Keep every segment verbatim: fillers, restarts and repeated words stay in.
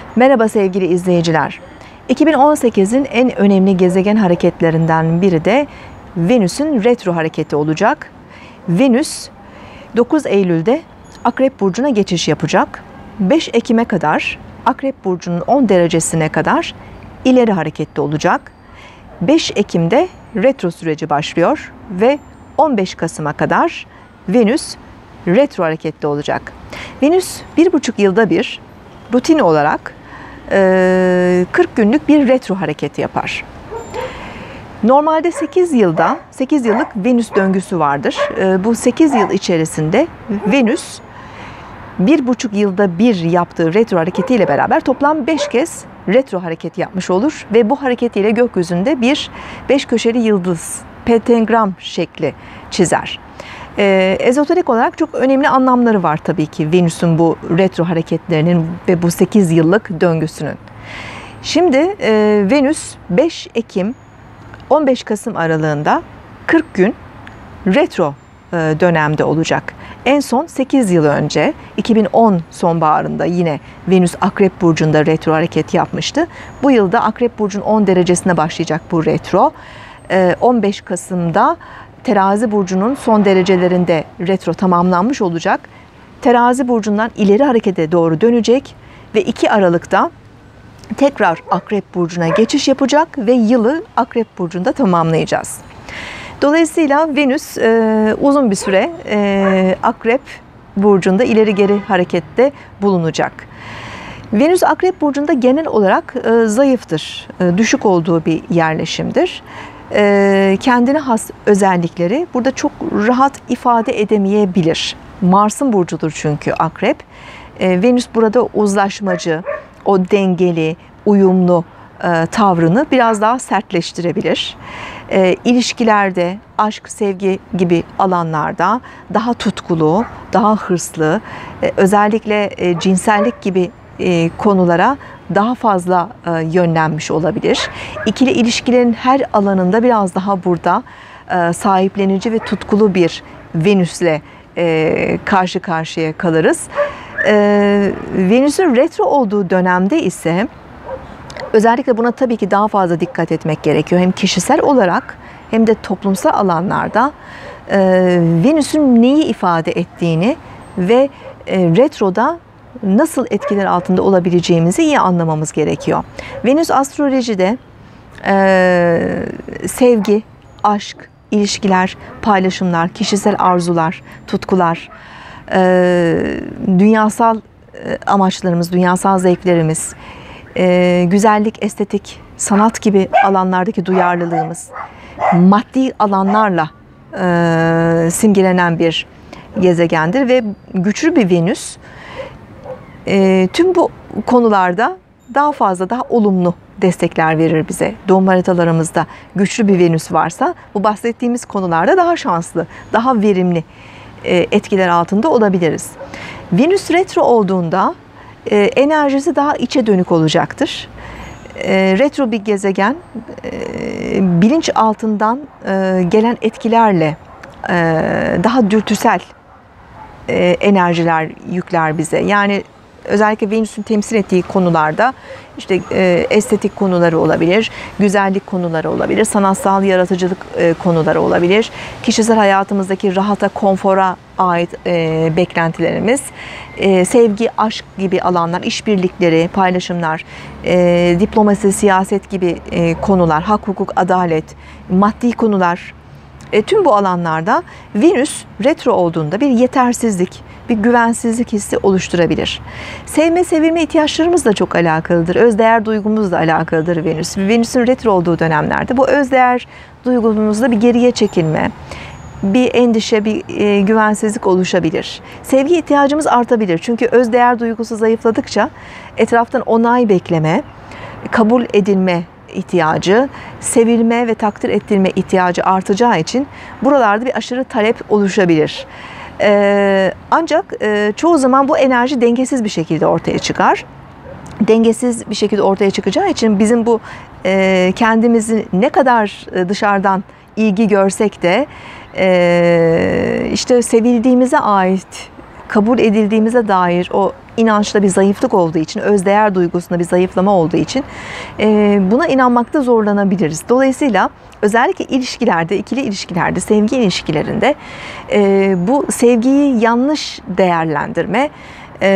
Merhaba sevgili izleyiciler. iki bin on sekizin en önemli gezegen hareketlerinden biri de Venüs'ün retro hareketi olacak. Venüs dokuz Eylül'de Akrep Burcu'na geçiş yapacak. beş Ekim'e kadar Akrep Burcu'nun on derecesine kadar ileri hareketli olacak. beş Ekim'de retro süreci başlıyor ve on beş Kasım'a kadar Venüs retro hareketli olacak. Venüs bir buçuk yılda bir rutin olarak kırk günlük bir retro hareketi yapar. Normalde sekiz yılda, sekiz yıllık Venüs döngüsü vardır. Bu sekiz yıl içerisinde Venüs bir buçuk yılda bir yaptığı retro hareketiyle beraber toplam beş kez retro hareketi yapmış olur ve bu hareketiyle gökyüzünde bir beş köşeli yıldız, pentagram şekli çizer. Ee, ezoterik olarak çok önemli anlamları var tabii ki Venüs'ün bu retro hareketlerinin ve bu sekiz yıllık döngüsünün. Şimdi e, Venüs beş Ekim on beş Kasım aralığında kırk gün retro e, dönemde olacak. En son sekiz yıl önce iki bin on sonbaharında yine Venüs Akrep Burcu'nda retro hareket yapmıştı. Bu yılda Akrep Burcu'nun on derecesine başlayacak bu retro. E, on beş Kasım'da Terazi Burcu'nun son derecelerinde retro tamamlanmış olacak. Terazi Burcu'ndan ileri harekete doğru dönecek ve iki Aralık'ta tekrar Akrep Burcu'na geçiş yapacak ve yılı Akrep Burcu'nda tamamlayacağız. Dolayısıyla Venüs e, uzun bir süre e, Akrep Burcu'nda ileri geri harekette bulunacak. Venüs Akrep Burcu'nda genel olarak e, zayıftır, e, düşük olduğu bir yerleşimdir. Kendine has özellikleri burada çok rahat ifade edemeyebilir. Mars'ın burcudur çünkü Akrep. Venüs burada uzlaşmacı, o dengeli, uyumlu tavrını biraz daha sertleştirebilir. İlişkilerde, aşk, sevgi gibi alanlarda daha tutkulu, daha hırslı, özellikle cinsellik gibi konulara daha fazla yönlenmiş olabilir. İkili ilişkilerin her alanında biraz daha burada sahiplenici ve tutkulu bir Venüs'le karşı karşıya kalırız. Venüs'ün retro olduğu dönemde ise özellikle buna tabii ki daha fazla dikkat etmek gerekiyor. Hem kişisel olarak hem de toplumsal alanlarda Venüs'ün neyi ifade ettiğini ve retroda nasıl etkiler altında olabileceğimizi iyi anlamamız gerekiyor. Venüs astrolojide e, sevgi, aşk, ilişkiler, paylaşımlar, kişisel arzular, tutkular, e, dünyasal e, amaçlarımız, dünyasal zevklerimiz, e, güzellik, estetik, sanat gibi alanlardaki duyarlılığımız, maddi alanlarla e, simgelenen bir gezegendir ve güçlü bir Venüs E, tüm bu konularda daha fazla, daha olumlu destekler verir bize. Doğum haritalarımızda güçlü bir Venüs varsa bu bahsettiğimiz konularda daha şanslı, daha verimli e, etkiler altında olabiliriz. Venüs retro olduğunda e, enerjisi daha içe dönük olacaktır. E, retro bir gezegen e, bilinç altından e, gelen etkilerle e, daha dürtüsel e, enerjiler yükler bize. Yani özellikle Venüs'ün temsil ettiği konularda işte e, estetik konuları olabilir, güzellik konuları olabilir, sanatsal yaratıcılık e, konuları olabilir, kişisel hayatımızdaki rahata, konfora ait e, beklentilerimiz, e, sevgi, aşk gibi alanlar, işbirlikleri, paylaşımlar, e, diplomasi, siyaset gibi e, konular, hak, hukuk, adalet, maddi konular. E, tüm bu alanlarda Venüs retro olduğunda bir yetersizlik, bir güvensizlik hissi oluşturabilir. Sevme, sevilme ihtiyaçlarımızla çok alakalıdır. Özdeğer duygumuzla alakalıdır Venüs. Venüs'ün retro olduğu dönemlerde bu özdeğer duygumuzda bir geriye çekilme, bir endişe, bir e, güvensizlik oluşabilir. Sevgi ihtiyacımız artabilir. Çünkü özdeğer duygusu zayıfladıkça etraftan onay bekleme, kabul edilme ihtiyacı, sevilme ve takdir ettirilme ihtiyacı artacağı için buralarda bir aşırı talep oluşabilir. Ee, ancak e, çoğu zaman bu enerji dengesiz bir şekilde ortaya çıkar. Dengesiz bir şekilde ortaya çıkacağı için bizim bu e, kendimizi ne kadar dışarıdan ilgi görsek de e, işte sevildiğimize ait kabul edildiğimize dair o inançta bir zayıflık olduğu için, özdeğer duygusunda bir zayıflama olduğu için e, buna inanmakta zorlanabiliriz. Dolayısıyla özellikle ilişkilerde, ikili ilişkilerde, sevgi ilişkilerinde e, bu sevgiyi yanlış değerlendirme e,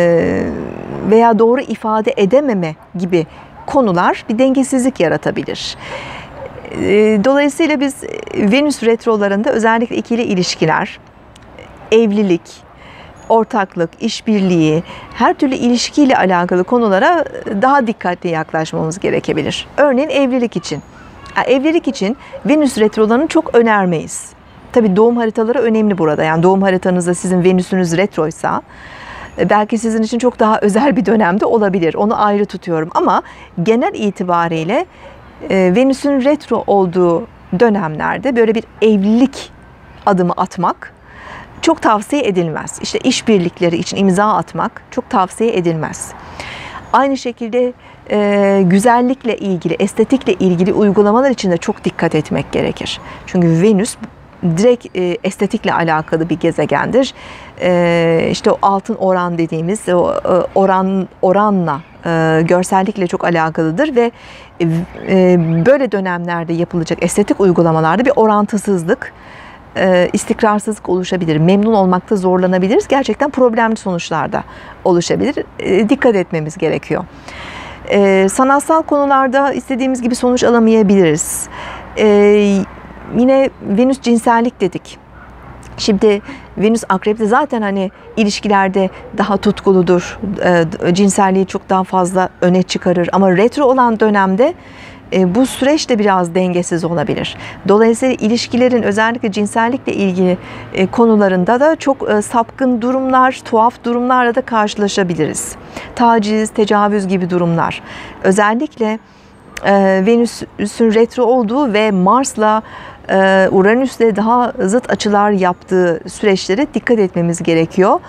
veya doğru ifade edememe gibi konular bir dengesizlik yaratabilir. Dolayısıyla biz Venüs retrolarında özellikle ikili ilişkiler, evlilik, ortaklık, işbirliği, her türlü ilişkiyle alakalı konulara daha dikkatli yaklaşmamız gerekebilir. Örneğin evlilik için. Evlilik için Venüs retrolarını çok önermeyiz. Tabii doğum haritaları önemli burada. Yani doğum haritanızda sizin Venüsünüz retroysa belki sizin için çok daha özel bir dönemde olabilir. Onu ayrı tutuyorum ama genel itibariyle Venüs'ün retro olduğu dönemlerde böyle bir evlilik adımı atmak çok tavsiye edilmez. İşte işbirlikleri için imza atmak çok tavsiye edilmez. Aynı şekilde e, güzellikle ilgili, estetikle ilgili uygulamalar için de çok dikkat etmek gerekir. Çünkü Venüs direkt e, estetikle alakalı bir gezegendir. E, işte o altın oran dediğimiz o e, oran oranla, e, görsellikle çok alakalıdır ve e, böyle dönemlerde yapılacak estetik uygulamalarda bir orantısızlık, e, istikrarsızlık oluşabilir. Memnun olmakta zorlanabiliriz. Gerçekten problemli sonuçlar da oluşabilir. E, dikkat etmemiz gerekiyor. E, sanatsal konularda istediğimiz gibi sonuç alamayabiliriz. E, yine Venüs cinsellik dedik. Şimdi Venüs Akrep'te zaten hani ilişkilerde daha tutkuludur, e, cinselliği çok daha fazla öne çıkarır. Ama retro olan dönemde e, bu süreç de biraz dengesiz olabilir. Dolayısıyla ilişkilerin özellikle cinsellikle ilgili e, konularında da çok e, sapkın durumlar, tuhaf durumlarla da karşılaşabiliriz. Taciz, tecavüz gibi durumlar. Özellikle e, Venüs'ün retro olduğu ve Mars'la Uranüs'le daha zıt açılar yaptığı süreçlere dikkat etmemiz gerekiyor.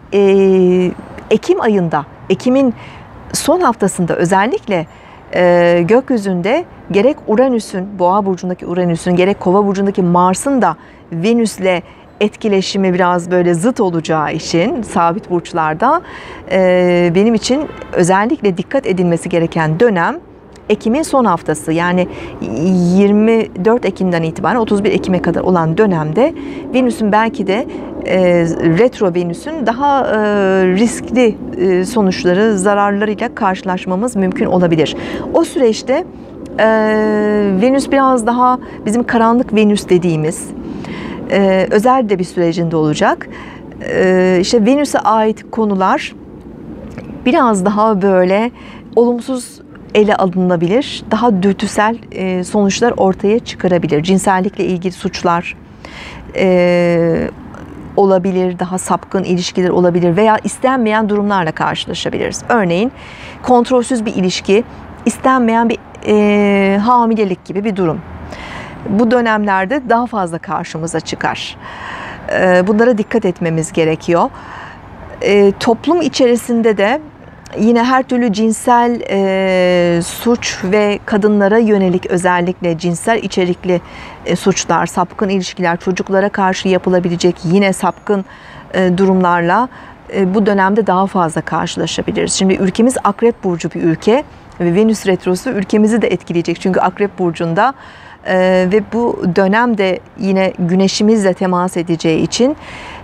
Ekim ayında, Ekim'in son haftasında özellikle gökyüzünde gerek Uranüs'ün, Boğa burcundaki Uranüs'ün, gerek Kova burcundaki Mars'ın da Venüs'le etkileşimi biraz böyle zıt olacağı için sabit burçlarda benim için özellikle dikkat edilmesi gereken dönem Ekim'in son haftası, yani yirmi dört Ekim'den itibaren otuz bir Ekim'e kadar olan dönemde Venüs'ün belki de e, retro Venüs'ün daha e, riskli e, sonuçları, zararlarıyla karşılaşmamız mümkün olabilir. O süreçte e, Venüs biraz daha bizim karanlık Venüs dediğimiz e, özel de bir sürecinde olacak. E, işte Venüs'e ait konular biraz daha böyle olumsuz ele alınabilir, daha dürtüsel e, sonuçlar ortaya çıkarabilir. Cinsellikle ilgili suçlar e, olabilir, daha sapkın ilişkiler olabilir veya istenmeyen durumlarla karşılaşabiliriz. Örneğin kontrolsüz bir ilişki, istenmeyen bir e, hamilelik gibi bir durum. Bu dönemlerde daha fazla karşımıza çıkar. E, bunlara dikkat etmemiz gerekiyor. E, toplum içerisinde de yine her türlü cinsel e, suç ve kadınlara yönelik özellikle cinsel içerikli e, suçlar, sapkın ilişkiler, çocuklara karşı yapılabilecek yine sapkın e, durumlarla e, bu dönemde daha fazla karşılaşabiliriz. Şimdi ülkemiz Akrep burcu bir ülke ve Venüs retrosu ülkemizi de etkileyecek. Çünkü Akrep burcunda e, ve bu dönemde yine güneşimizle temas edeceği için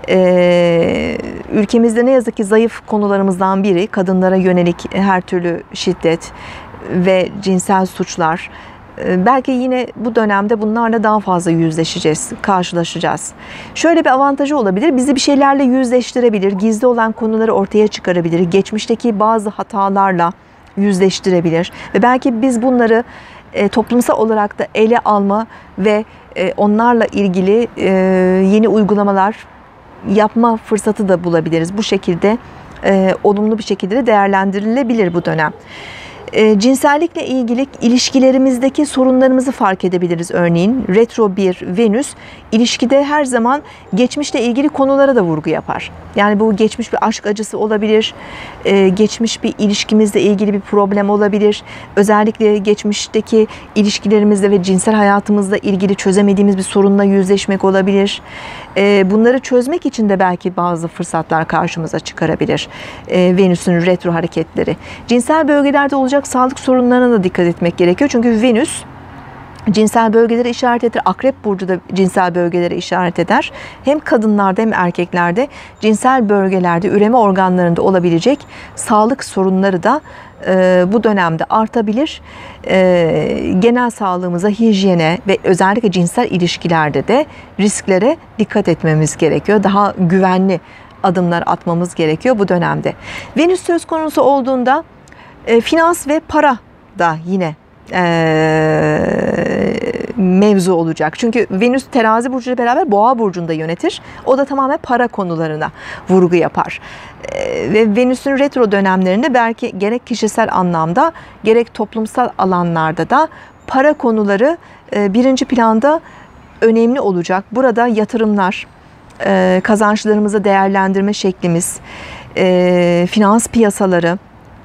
Ee, ülkemizde ne yazık ki zayıf konularımızdan biri kadınlara yönelik her türlü şiddet ve cinsel suçlar. Ee, belki yine bu dönemde bunlarla daha fazla yüzleşeceğiz, karşılaşacağız. Şöyle bir avantajı olabilir, bizi bir şeylerle yüzleştirebilir, gizli olan konuları ortaya çıkarabilir, geçmişteki bazı hatalarla yüzleştirebilir ve belki biz bunları e, toplumsal olarak da ele alma ve e, onlarla ilgili e, yeni uygulamalar yapma fırsatı da bulabiliriz. Bu şekilde e, olumlu bir şekilde de değerlendirilebilir bu dönem. E, cinsellikle ilgili ilişkilerimizdeki sorunlarımızı fark edebiliriz örneğin. Retro bir Venüs ilişkide her zaman geçmişle ilgili konulara da vurgu yapar. Yani bu geçmiş bir aşk acısı olabilir, e, geçmiş bir ilişkimizle ilgili bir problem olabilir. Özellikle geçmişteki ilişkilerimizle ve cinsel hayatımızla ilgili çözemediğimiz bir sorunla yüzleşmek olabilir. E, bunları çözmek için de belki bazı fırsatlar karşımıza çıkarabilir e, Venüs'ün retro hareketleri. Cinsel bölgelerde olacak sağlık sorunlarına da dikkat etmek gerekiyor. Çünkü Venüs cinsel bölgeleri işaret eder. Akrep burcu da cinsel bölgeleri işaret eder. Hem kadınlarda hem erkeklerde cinsel bölgelerde, üreme organlarında olabilecek sağlık sorunları da e, bu dönemde artabilir. E, genel sağlığımıza, hijyene ve özellikle cinsel ilişkilerde de risklere dikkat etmemiz gerekiyor. Daha güvenli adımlar atmamız gerekiyor bu dönemde. Venüs söz konusu olduğunda e, finans ve para da yine Ee, mevzu olacak. Çünkü Venüs terazi burcuyla beraber boğa burcunda yönetir. O da tamamen para konularına vurgu yapar. Ee, ve Venüs'ün retro dönemlerinde belki gerek kişisel anlamda gerek toplumsal alanlarda da para konuları e, birinci planda önemli olacak. Burada yatırımlar, e, kazançlarımızı değerlendirme şeklimiz, e, finans piyasaları,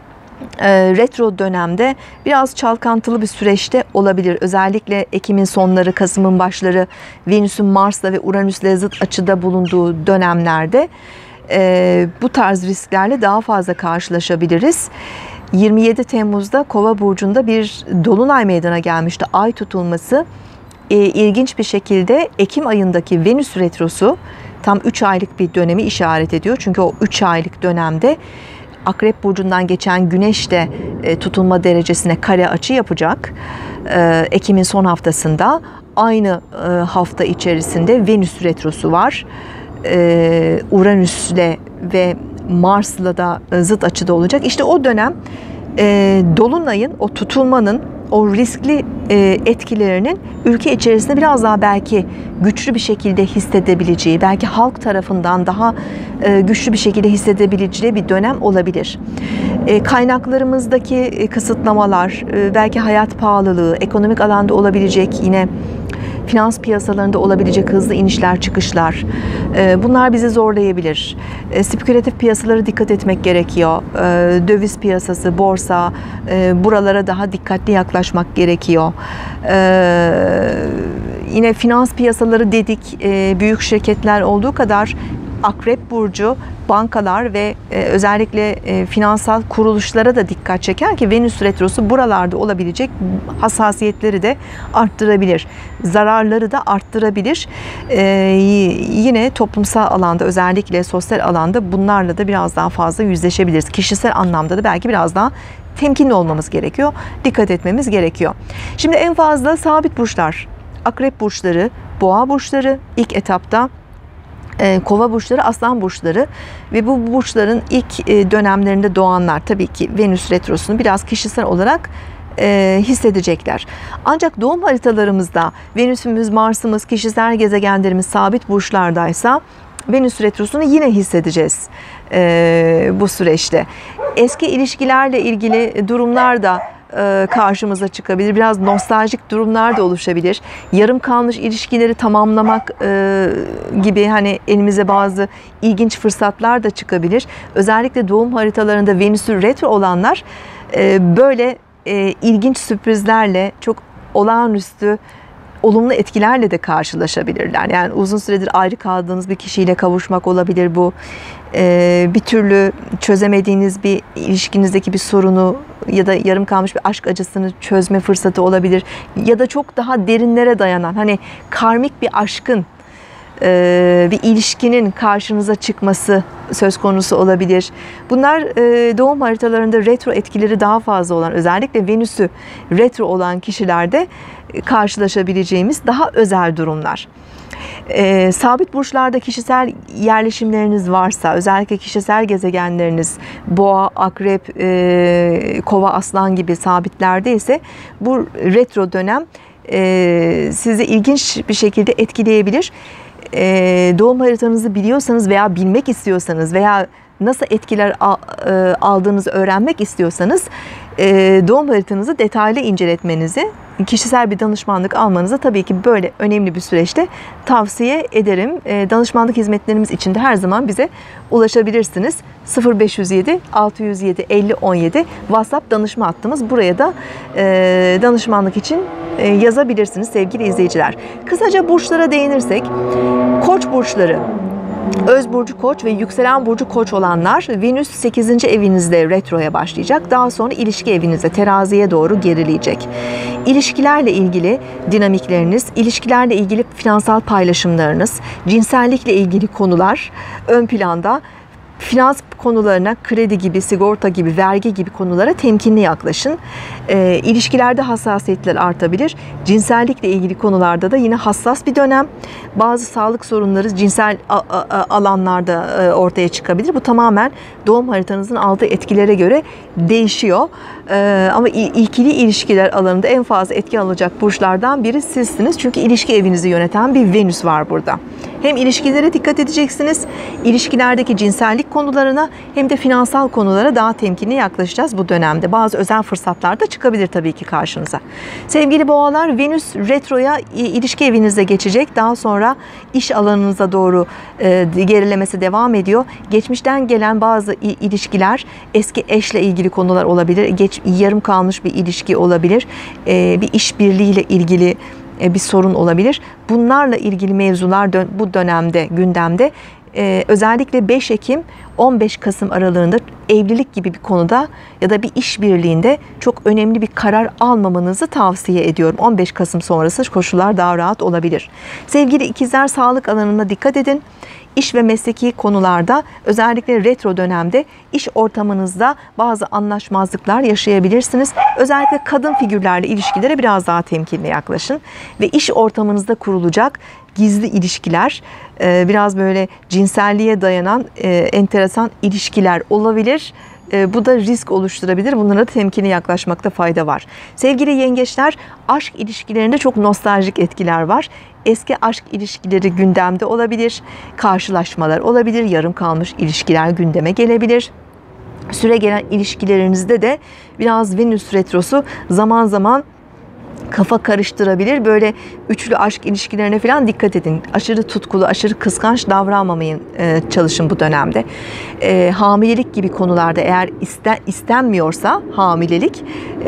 retro dönemde biraz çalkantılı bir süreçte olabilir. Özellikle Ekim'in sonları, Kasım'ın başları Venüs'ün Mars'la ve Uranüs'le zıt açıda bulunduğu dönemlerde bu tarz risklerle daha fazla karşılaşabiliriz. yirmi yedi Temmuz'da Kova burcunda bir dolunay meydana gelmişti. Ay tutulması ilginç bir şekilde Ekim ayındaki Venüs retrosu tam üç aylık bir dönemi işaret ediyor. Çünkü o üç aylık dönemde Akrep burcundan geçen Güneş de e, tutulma derecesine kare açı yapacak. E, Ekim'in son haftasında aynı e, hafta içerisinde Venüs retrosu var. E, Uranüs'le ve Mars'la da e, zıt açıda olacak. İşte o dönem e, dolunayın, o tutulmanın, o riskli e, etkilerinin ülke içerisinde biraz daha belki güçlü bir şekilde hissedebileceği, belki halk tarafından daha e, güçlü bir şekilde hissedebileceği bir dönem olabilir. E, kaynaklarımızdaki e, kısıtlamalar, e, belki hayat pahalılığı, ekonomik alanda olabilecek yine finans piyasalarında olabilecek hızlı inişler, çıkışlar, bunlar bizi zorlayabilir. Spekülatif piyasalara dikkat etmek gerekiyor. Döviz piyasası, borsa, buralara daha dikkatli yaklaşmak gerekiyor. Yine finans piyasaları dedik, büyük şirketler olduğu kadar Akrep burcu bankalar ve özellikle finansal kuruluşlara da dikkat çeker ki Venüs retrosu buralarda olabilecek hassasiyetleri de arttırabilir. Zararları da arttırabilir. Yine toplumsal alanda, özellikle sosyal alanda bunlarla da biraz daha fazla yüzleşebiliriz. Kişisel anlamda da belki biraz daha temkinli olmamız gerekiyor. Dikkat etmemiz gerekiyor. Şimdi en fazla sabit burçlar, Akrep burçları, Boğa burçları ilk etapta, Kova burçları, Aslan burçları ve bu burçların ilk dönemlerinde doğanlar tabii ki Venüs retrosunu biraz kişisel olarak hissedecekler. Ancak doğum haritalarımızda Venüs'ümüz, Mars'ımız, kişisel gezegenlerimiz sabit burçlardaysa Venüs retrosunu yine hissedeceğiz bu süreçte. Eski ilişkilerle ilgili durumlar da karşımıza çıkabilir. Biraz nostaljik durumlar da oluşabilir. Yarım kalmış ilişkileri tamamlamak e, gibi hani elimize bazı ilginç fırsatlar da çıkabilir. Özellikle doğum haritalarında Venüs'ü retro olanlar e, böyle e, ilginç sürprizlerle, çok olağanüstü olumlu etkilerle de karşılaşabilirler. Yani uzun süredir ayrı kaldığınız bir kişiyle kavuşmak olabilir bu. Ee, bir türlü çözemediğiniz bir ilişkinizdeki bir sorunu ya da yarım kalmış bir aşk acısını çözme fırsatı olabilir. Ya da çok daha derinlere dayanan, hani karmik bir aşkın, e, bir ilişkinin karşınıza çıkması söz konusu olabilir. Bunlar e, doğum haritalarında retro etkileri daha fazla olan, özellikle Venüs'ü retro olan kişilerde karşılaşabileceğimiz daha özel durumlar. E, sabit burçlarda kişisel yerleşimleriniz varsa, özellikle kişisel gezegenleriniz Boğa, Akrep, e, Kova, Aslan gibi sabitlerde ise bu retro dönem e, sizi ilginç bir şekilde etkileyebilir. E, doğum haritanızı biliyorsanız veya bilmek istiyorsanız veya nasıl etkiler aldığınızı öğrenmek istiyorsanız doğum haritanızı detaylı inceletmenizi, kişisel bir danışmanlık almanızı tabii ki böyle önemli bir süreçte tavsiye ederim. Danışmanlık hizmetlerimiz için de her zaman bize ulaşabilirsiniz. sıfır beş yüz yedi altı yüz yedi elli on yedi WhatsApp danışma hattımız. Buraya da danışmanlık için yazabilirsiniz sevgili izleyiciler. Kısaca burçlara değinirsek, Koç burçları, Öz burcu Koç ve yükselen burcu Koç olanlar, Venüs sekizinci evinizde retroya başlayacak. Daha sonra ilişki evinizde teraziye doğru gerileyecek. İlişkilerle ilgili dinamikleriniz, ilişkilerle ilgili finansal paylaşımlarınız, cinsellikle ilgili konular ön planda. Finans konularına, kredi gibi, sigorta gibi, vergi gibi konulara temkinli yaklaşın. E, ilişkilerde hassasiyetler artabilir. Cinsellikle ilgili konularda da yine hassas bir dönem. Bazı sağlık sorunları cinsel alanlarda ortaya çıkabilir. Bu tamamen doğum haritanızın aldığı etkilere göre değişiyor. E, ama ikili ilişkiler alanında en fazla etki alacak burçlardan biri sizsiniz. Çünkü ilişki evinizi yöneten bir Venüs var burada. Hem ilişkilere dikkat edeceksiniz, ilişkilerdeki cinsellik konularına hem de finansal konulara daha temkinli yaklaşacağız bu dönemde. Bazı özel fırsatlar da çıkabilir tabii ki karşınıza. Sevgili boğalar, Venüs retroya ilişki evinize geçecek. Daha sonra iş alanınıza doğru e, gerilemesi devam ediyor. Geçmişten gelen bazı ilişkiler, eski eşle ilgili konular olabilir. Geç, yarım kalmış bir ilişki olabilir. E, bir işbirliğiyle ilgili bir sorun olabilir. Bunlarla ilgili mevzular bu dönemde gündemde. Ee, özellikle beş Ekim on beş Kasım aralığında evlilik gibi bir konuda ya da bir işbirliğinde çok önemli bir karar almamanızı tavsiye ediyorum. on beş Kasım sonrası koşullar daha rahat olabilir. Sevgili ikizler, sağlık alanına dikkat edin. İş ve mesleki konularda, özellikle retro dönemde iş ortamınızda bazı anlaşmazlıklar yaşayabilirsiniz. Özellikle kadın figürlerle ilişkilere biraz daha temkinli yaklaşın. Ve iş ortamınızda kurulacak gizli ilişkiler, biraz böyle cinselliğe dayanan enteresan ilişkiler olabilir. Bu da risk oluşturabilir. Bunlara da temkinli yaklaşmakta fayda var. Sevgili yengeçler, aşk ilişkilerinde çok nostaljik etkiler var. Eski aşk ilişkileri gündemde olabilir. Karşılaşmalar olabilir. Yarım kalmış ilişkiler gündeme gelebilir. Süre gelen ilişkilerinizde de biraz Venüs retrosu zaman zaman kafa karıştırabilir. Böyle üçlü aşk ilişkilerine falan dikkat edin. Aşırı tutkulu, aşırı kıskanç davranmamayın e, çalışın bu dönemde. E, hamilelik gibi konularda eğer isten, istenmiyorsa hamilelik,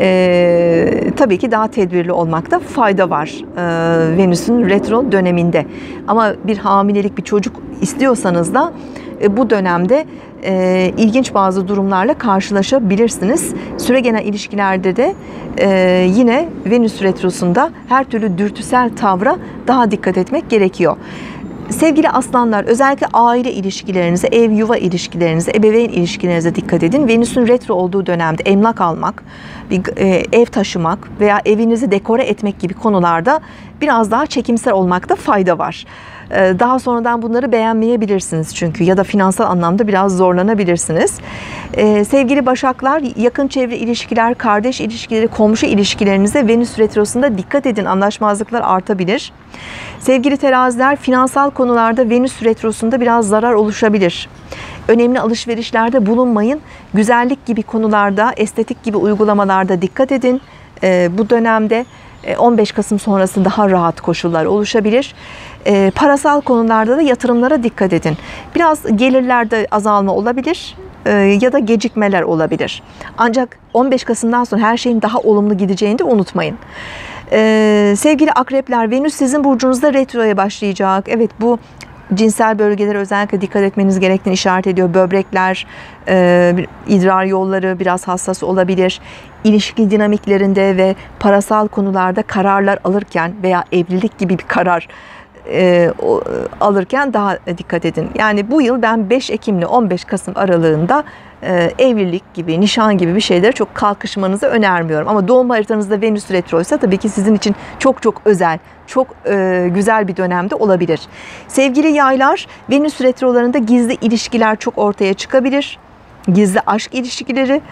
e, tabii ki daha tedbirli olmakta fayda var e, Venüs'ün retro döneminde. Ama bir hamilelik, bir çocuk istiyorsanız da e, bu dönemde e, ilginç bazı durumlarla karşılaşabilirsiniz. Süre gelen ilişkilerde de e, yine Venüs retrosunda her türlü dürtüsel tavra daha dikkat etmek gerekiyor. Sevgili aslanlar, özellikle aile ilişkilerinize, ev yuva ilişkilerinize, ebeveyn ilişkilerinize dikkat edin. Venüs'ün retro olduğu dönemde emlak almak, bir e, ev taşımak veya evinizi dekore etmek gibi konularda biraz daha çekimser olmakta fayda var. Daha sonradan bunları beğenmeyebilirsiniz çünkü, ya da finansal anlamda biraz zorlanabilirsiniz. Ee, sevgili Başaklar, yakın çevre ilişkiler, kardeş ilişkileri, komşu ilişkilerinize Venüs retrosunda dikkat edin. Anlaşmazlıklar artabilir. Sevgili Teraziler, finansal konularda Venüs retrosunda biraz zarar oluşabilir. Önemli alışverişlerde bulunmayın. Güzellik gibi konularda, estetik gibi uygulamalarda dikkat edin. Ee, bu dönemde on beş Kasım sonrası daha rahat koşullar oluşabilir. E, parasal konularda da yatırımlara dikkat edin. Biraz gelirlerde azalma olabilir e, ya da gecikmeler olabilir. Ancak on beş Kasım'dan sonra her şeyin daha olumlu gideceğini de unutmayın. E, sevgili akrepler, Venüs sizin burcunuzda retroya başlayacak. Evet, bu cinsel bölgelere özellikle dikkat etmeniz gerektiğini işaret ediyor. Böbrekler, e, idrar yolları biraz hassas olabilir. İlişki dinamiklerinde ve parasal konularda kararlar alırken veya evlilik gibi bir karar e, o, alırken daha dikkat edin. Yani bu yıl ben beş Ekim ile on beş Kasım aralığında e, evlilik gibi, nişan gibi bir şeylere çok kalkışmanızı önermiyorum. Ama doğum haritanızda Venüs retroysa tabii ki sizin için çok çok özel, çok e, güzel bir dönemde olabilir. Sevgili yaylar, Venüs retrolarında gizli ilişkiler çok ortaya çıkabilir. Gizli aşk ilişkileri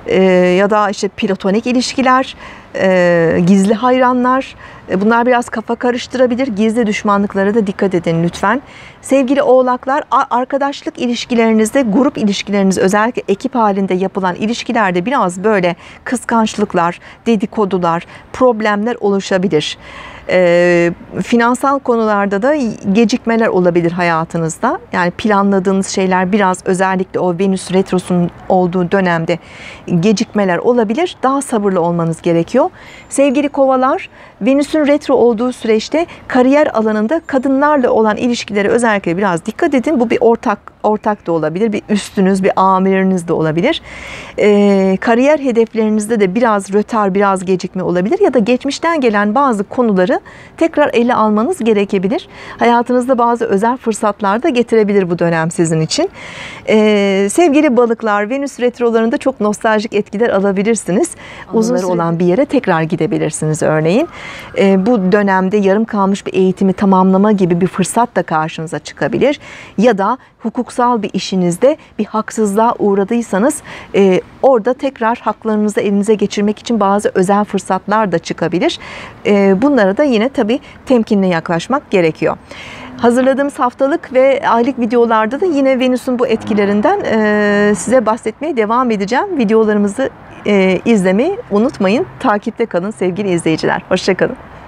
e, ya da işte platonik ilişkiler, e, gizli hayranlar, e, bunlar biraz kafa karıştırabilir. Gizli düşmanlıklara da dikkat edin lütfen. Sevgili oğlaklar, arkadaşlık ilişkilerinizde, grup ilişkileriniz, özellikle ekip halinde yapılan ilişkilerde biraz böyle kıskançlıklar, dedikodular, problemler oluşabilir. E, finansal konularda da gecikmeler olabilir hayatınızda. Yani planladığınız şeyler biraz, özellikle o Venüs retrosunun olduğu dönemde gecikmeler olabilir. Daha sabırlı olmanız gerekiyor. Sevgili kovalar, Venüs'ün retro olduğu süreçte kariyer alanında kadınlarla olan ilişkilere özellikle biraz dikkat edin. Bu bir ortak ortak da olabilir, bir üstünüz, bir amiriniz de olabilir. Ee, kariyer hedeflerinizde de biraz rötar, biraz gecikme olabilir ya da geçmişten gelen bazı konuları tekrar ele almanız gerekebilir. Hayatınızda bazı özel fırsatlar da getirebilir bu dönem sizin için. Ee, sevgili balıklar, Venüs retrolarında çok nostaljik etkiler alabilirsiniz. Uzun süre olan bir yere tekrar gidebilirsiniz örneğin. Ee, bu dönemde yarım kalmış bir eğitimi tamamlama gibi bir fırsat da karşınıza çıkabilir. Ya da hukuksal bir işinizde bir haksızlığa uğradıysanız e, orada tekrar haklarınızı elinize geçirmek için bazı özel fırsatlar da çıkabilir. E, bunlara da yine tabii temkinli yaklaşmak gerekiyor. Hazırladığımız haftalık ve aylık videolarda da yine Venüs'ün bu etkilerinden e, size bahsetmeye devam edeceğim. Videolarımızı e, izlemeyi unutmayın. Takipte kalın sevgili izleyiciler. Hoşça kalın.